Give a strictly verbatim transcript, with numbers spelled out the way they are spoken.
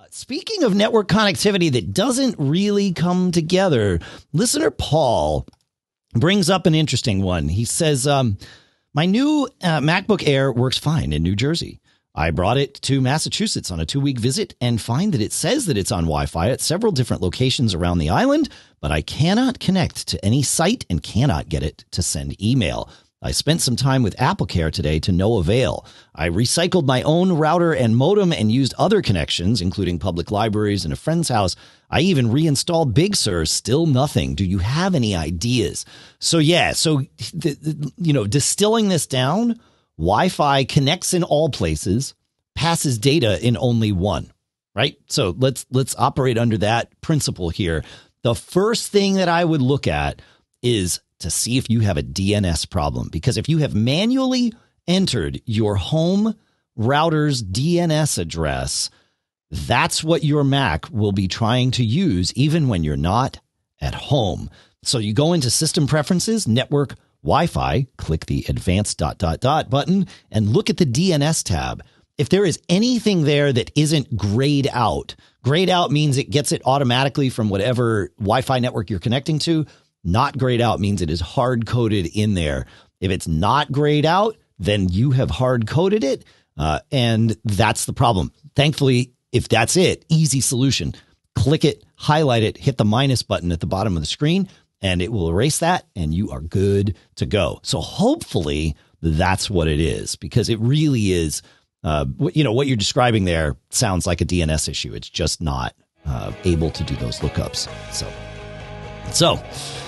Speaking of network connectivity that doesn't really come together, listener Paul brings up an interesting one. He says, um, my new uh, MacBook Air works fine in New Jersey. I brought it to Massachusetts on a two-week visit and find that it says that it's on Wi-Fi at several different locations around the island, but I cannot connect to any site and cannot get it to send email. I spent some time with AppleCare today to no avail. I recycled my own router and modem and used other connections, including public libraries and a friend's house. I even reinstalled Big Sur, still nothing. Do you have any ideas? So yeah, so, the, the, you know, distilling this down, Wi-Fi connects in all places, passes data in only one, right? So let's let's operate under that principle here. The first thing that I would look at is to see if you have a D N S problem, because if you have manually entered your home router's D N S address, that's what your Mac will be trying to use even when you're not at home. So you go into System Preferences, Network, Wi-Fi, click the advanced dot dot dot button and look at the D N S tab. If there is anything there that isn't grayed out, grayed out means it gets it automatically from whatever Wi-Fi network you're connecting to. Not grayed out means it is hard coded in there. If it's not grayed out, then you have hard coded it. Uh, and that's the problem. Thankfully, if that's it, easy solution. Click it, highlight it, hit the minus button at the bottom of the screen, and it will erase that, and you are good to go. So hopefully that's what it is, because it really is, uh, you know, what you're describing there sounds like a D N S issue. It's just not uh, able to do those lookups. So, so.